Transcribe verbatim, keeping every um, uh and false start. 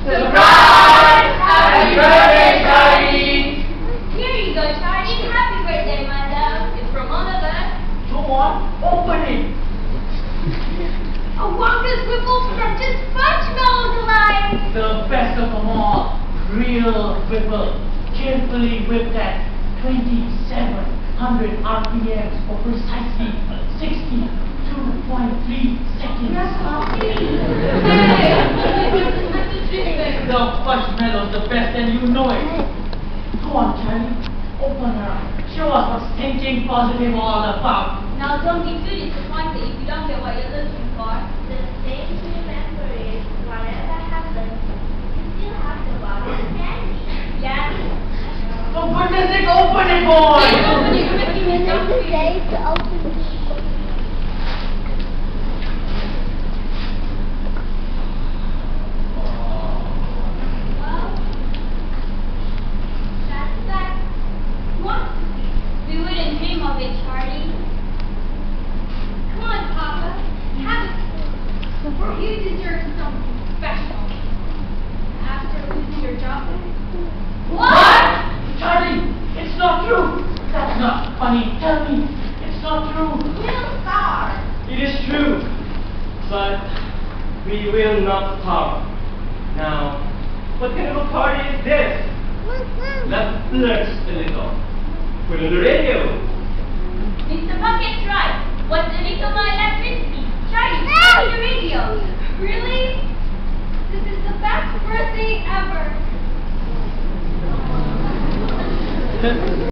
Surprise! Happy birthday, Charlie! Here you go, Charlie. Happy birthday, my love. It's from one of us. Go on, open it! A Wonka's Whipple from just marshmallow delight. The best of them all, real whipple, carefully whipped at twenty-seven hundred R P Ms for precisely sixty-two point three seconds. The marshmallow's the best and you know it. Go on, Charlie, open her up. Show us what's thinking positive all about. Now don't be too disappointed if you don't get what you're looking for. The thing to remember is, whatever happens, you still have the bottle of candy. Yeah. For goodness sake, open it, boy! Please open it, you're making me It's jumpy. safe to open the Well, that's that. What? We wouldn't dream of it, Charlie. Come on, Papa. Have it. You deserve something special. After losing your job. What? Charlie, it's not true. That's not funny. Tell me, it's not true. We'll starve. It is true, but we will not starve. Now, what kind of a party is this? Let's flex a little. Put on the radio. Mister Bucket's right. What's the little more electricity? Charlie, turn on the radio. Really? This is the best birthday ever.